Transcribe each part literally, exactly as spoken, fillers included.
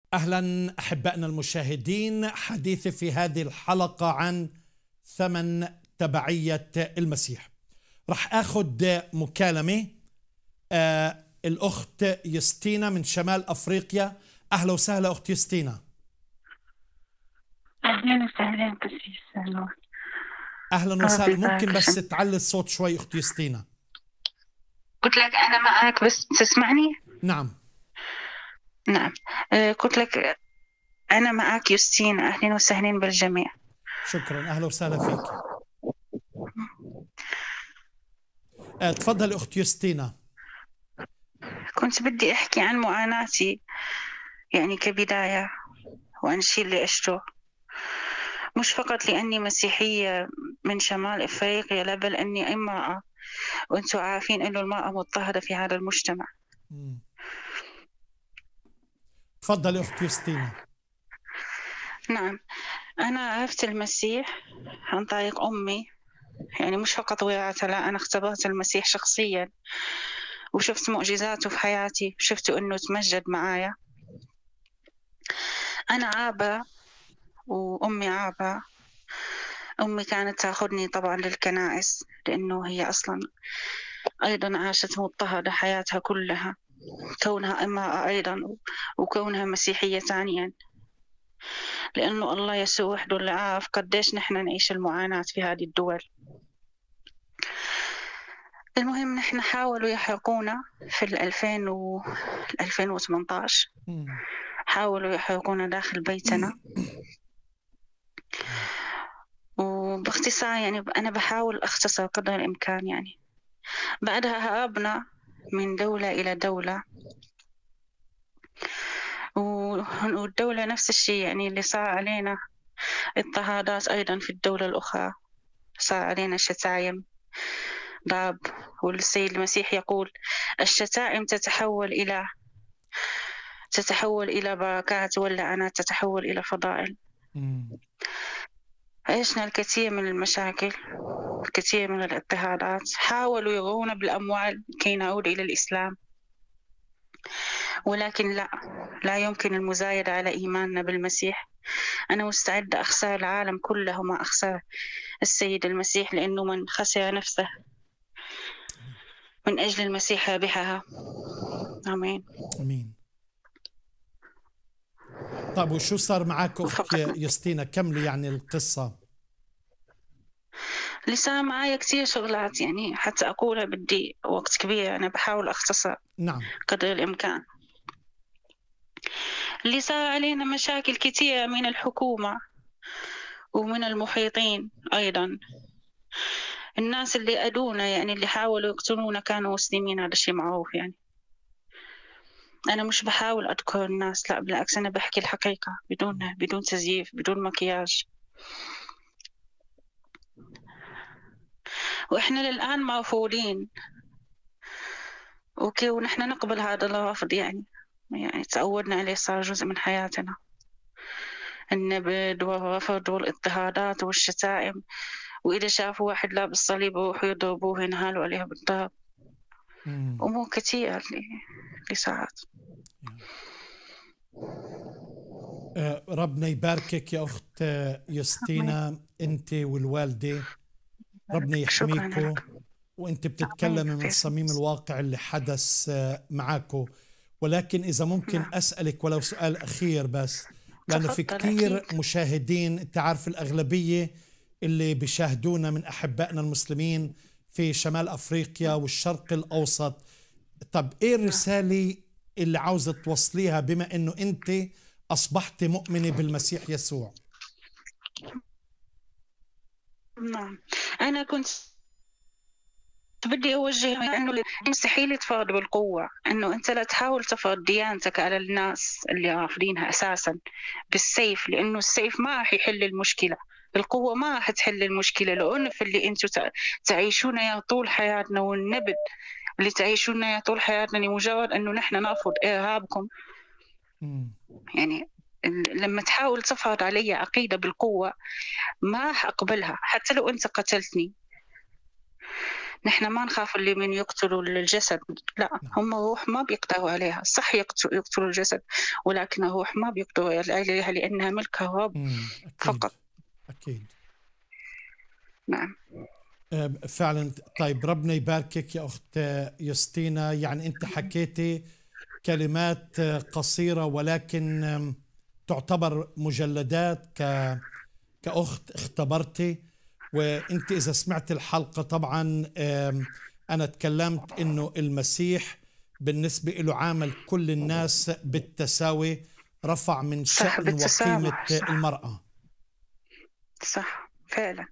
أهلا أحبائنا المشاهدين. حديثي في هذه الحلقة عن ثمن تبعية المسيح. رح أخذ مكالمة. آه الأخت يستينا من شمال أفريقيا. أهلا وسهلا أخت يستينا. أهلا وسهلا قسيس نور. أهلا وسهلا. ممكن بس تعلي الصوت شوي أخت يستينا؟ قلت لك أنا معك بس تسمعني؟ نعم نعم. آه قلت لك أنا معك يستينا. أهلا وسهلا بالجميع. شكرا. أهلا وسهلا فيك. آه تفضل أخت يستينا. كنت بدي أحكي عن معاناتي يعني كبداية وعن الشيء اللي عشته، مش فقط لأني مسيحية من شمال إفريقيا، لا بل أني امرأة، وأنتم عارفين أنه المرأة مضطهدة في هذا المجتمع. تفضل أخت يستينا. نعم، أنا عرفت المسيح عن طريق أمي، يعني مش فقط وراثة، لا، أنا اختبرت المسيح شخصيا وشفت معجزاته في حياتي، شفت أنه تمجد معايا. أنا عابة وأمي عابة. أمي كانت تأخذني طبعا للكنائس لأنه هي أصلا أيضا عاشت مضطهدة حياتها كلها، كونها امرأة أيضا وكونها مسيحية ثانيا، لأنه الله يسوع وحده اللي عارف قديش نحن نعيش المعاناة في هذه الدول. المهم نحن حاولوا يحرقونا في الألفين و ألفين وثمانية عشر، حاولوا يحرقونا داخل بيتنا. وباختصار يعني أنا بحاول أختصر قدر الإمكان. يعني بعدها هربنا من دولة إلى دولة، والدولة نفس الشيء، يعني اللي صار علينا اضطهادات أيضا في الدولة الأخرى، صار علينا شتايم، ضرب. والسيد المسيح يقول الشتائم تتحول إلى تتحول إلى بركات، واللعنات تتحول إلى فضائل. عشنا الكثير من المشاكل، الكثير من الاضطهادات. حاولوا يغرونا بالأموال كي نعود إلى الإسلام، ولكن لا لا يمكن المزايدة على إيماننا بالمسيح. أنا مستعدة أخسر العالم كله وما أخسر السيد المسيح، لأنه من خسر نفسه من أجل المسيح ربحها. آمين أمين. طيب وشو صار معك أخت يستينا؟ كملي يعني القصة. اللي صار معايا كتير شغلات، يعني حتى أقولها بدي وقت كبير، أنا بحاول أختصر نعم قدر الإمكان. اللي صار علينا مشاكل كتير من الحكومة ومن المحيطين أيضا. الناس اللي أدونا، يعني اللي حاولوا يقتلونا، كانوا مسلمين، هذا شيء معروف. يعني أنا مش بحاول أذكر الناس، لا بالعكس، أنا بحكي الحقيقة بدون بدون تزييف، بدون مكياج. وإحنا للآن مرفوضين، أوكي، ونحن نقبل هذا الرفض. يعني يعني تعودنا عليه، صار جزء من حياتنا، النبذ والرفض والاضطهادات والشتائم. وإذا شافوا واحد لابس صليب يروحوا يضربوه، ينهالوا عليه بالضرب. أمور كثيرة اللي اللي صارت. آه ربنا يباركك يا أخت يستينا، أنت والوالدة. ربنا يحميكم، وأنت بتتكلمي من صميم الواقع اللي حدث معاكم. ولكن إذا ممكن أسألك ولو سؤال أخير بس، لأنه في كتير مشاهدين، أنت عارف الأغلبية اللي بيشاهدونا من أحبائنا المسلمين في شمال أفريقيا والشرق الأوسط. طب إيه الرسالة اللي عاوزة توصليها بما أنه أنت أصبحت مؤمنة بالمسيح يسوع؟ نعم، أنا كنت بدي أوجه أنه مستحيل تفرض بالقوة، أنه أنت لا تحاول تفرض ديانتك على الناس اللي رافضينها أساسا بالسيف، لأنه السيف ما راح يحل المشكلة، القوة ما راح تحل المشكلة. العنف اللي أنتم تعيشونه يا طول حياتنا، والنبذ اللي تعيشونه يا طول حياتنا لمجرد أنه نحن نرفض إرهابكم. يعني لما تحاول تفرض علي عقيدة بالقوة ما راح أقبلها، حتى لو أنت قتلتني. نحن ما نخاف اللي من يقتلوا الجسد، لا، هم روح ما بيقدروا عليها. صح يقتلوا, يقتلوا الجسد، ولكن الروح ما بيقدروا عليها لأنها ملك الرب أكيد فقط. أكيد. نعم فعلا. طيب ربنا يباركك يا أخت يوستينا. يعني أنت حكيتي كلمات قصيرة ولكن تعتبر مجلدات ك... كأخت اختبرتي. وأنت إذا سمعت الحلقة طبعا أنا تكلمت إنه المسيح بالنسبة له عامل كل الناس بالتساوي، رفع من شأن وقيمة صح. المرأة. صح فعلا.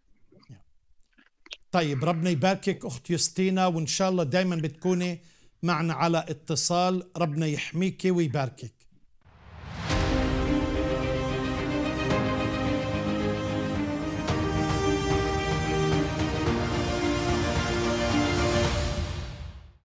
طيب ربنا يباركك أخت يوستينا، وإن شاء الله دايما بتكوني معنا على اتصال. ربنا يحميك ويباركك.